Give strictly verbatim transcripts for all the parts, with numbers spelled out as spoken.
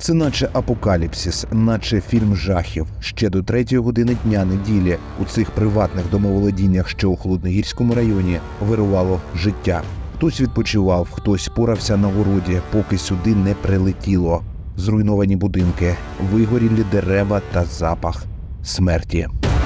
Це наче апокаліпсис, наче фільм жахів. Ще до третьої години дня неділі у цих приватних домоволодіннях, що у Холодногірському районі, вирувало життя. Хтось відпочивав, хтось порався на городі, поки сюди не прилетіло. Зруйновані будинки, вигорілі дерева та запах смерті.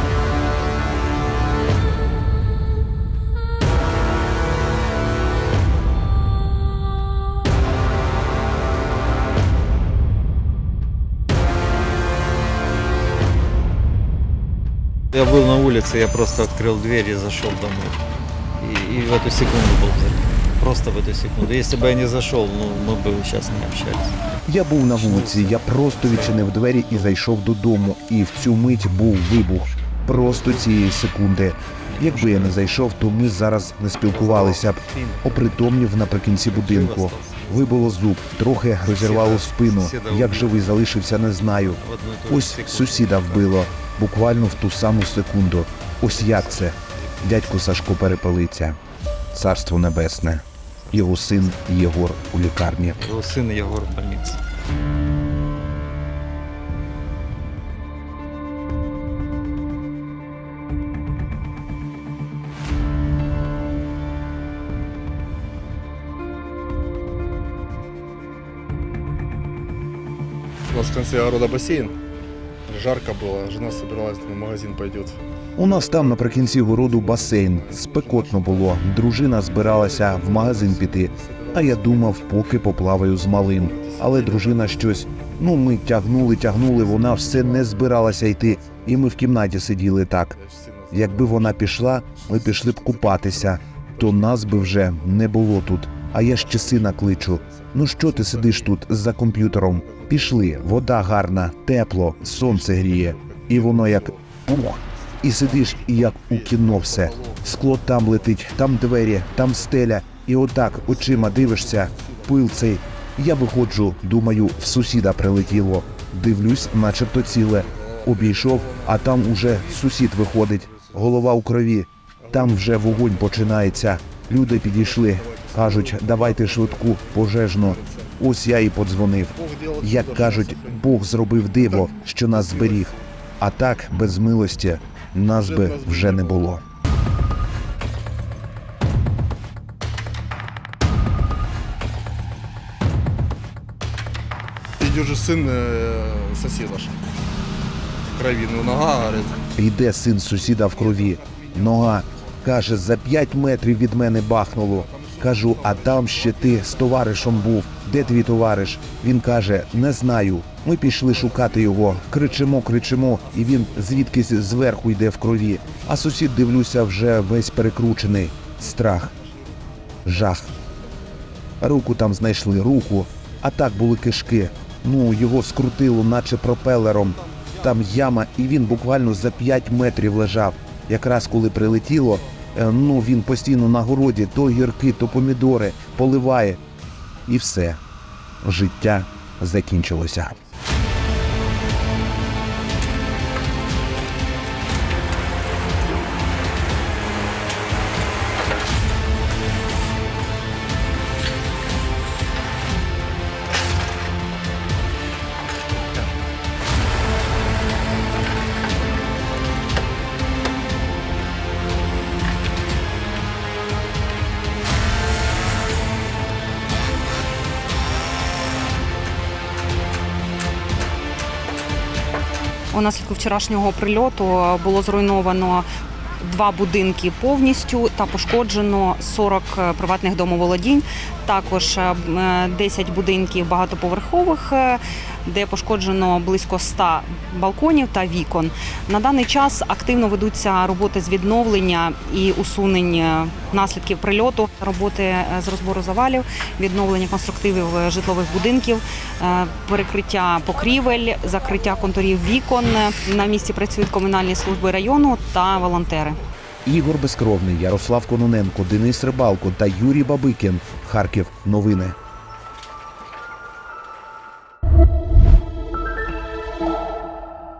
Я был на улице, я просто открыл дверь и зашел домой. И, и в эту секунду был взрыв. Просто в эту секунду. Если бы я не зашел, ну, мы бы сейчас не общались. Я був на вулиці, я просто відчинив двері і зайшов додому. І в цю мить був вибух. Просто цієї секунди. Якби я не зайшов, то ми зараз не спілкувалися б. Опритомнів наприкінці будинку. Вибило зуб, трохи розірвало спину. Як живий залишився, не знаю. Ось сусіда вбило. Буквально в ту саму секунду. Ось як це. Дядько Сашко перепалиться. Царство небесне. Його син Єгор у лікарні. Його син Єгор в больниці. У нас в конце огорода бассейн. Жарко было, жена собиралась, в магазин пойдет. У нас там наприкінці городу басейн. Спекотно було. Дружина збиралася в магазин піти. А я думав, поки поплаваю з малим. Але дружина щось... Ну, ми тягнули, тягнули, вона все не збиралася йти. І ми в кімнаті сиділи так. Якби вона пішла, ми пішли б купатися. То нас би вже не було тут. А я ще сина кличу. Ну що ти сидиш тут за комп'ютером? Пішли, вода гарна, тепло, сонце гріє. І воно як... Ух! І сидиш, і як у кіно все. Скло там летить, там двері, там стеля. І отак очима дивишся, пил цей. Я виходжу, думаю, в сусіда прилетіло. Дивлюсь, начебто ціле. Обійшов, а там уже сусід виходить. Голова у крові. Там вже вогонь починається. Люди підійшли. Кажуть, давайте швидку, пожежну. Ось я і подзвонив. Як кажуть, Бог зробив диво, що нас зберіг. А так, без милості, нас би вже не було. Идет же сын э, соседа ж. В крови, ну нога, говорит. Йде син сусіда в крові. Нога. Каже, за п'ять метрів від мене бахнуло. Кажу, а там ще ти з товаришем був. Де твій товариш? Він каже, не знаю. Ми пішли шукати його. Кричимо, кричимо, і він звідкись зверху йде в крові. А сусід, дивлюся, вже весь перекручений. Страх. Жах. Руку там знайшли, руку. А так були кишки. Ну, його скрутило, наче пропелером. Там яма, і він буквально за п'ять метрів лежав. Якраз коли прилетіло, ну, він постійно на городі, то огірки, то помідори, поливає. І все. Життя закінчилося. Унаслідку вчорашнього прильоту було зруйновано два будинки повністю та пошкоджено сорок приватних домоволодінь. Також десять будинків багатоповерхових, де пошкоджено близько ста балконів та вікон. На даний час активно ведуться роботи з відновлення і усунення наслідків прильоту, роботи з розбору завалів, відновлення конструктивів житлових будинків, перекриття покрівель, закриття контурів вікон. На місці працюють комунальні служби району та волонтери. Ігор Безкровний, Ярослав Кононенко, Денис Рибалко та Юрій Бабикін. Харків. Новини.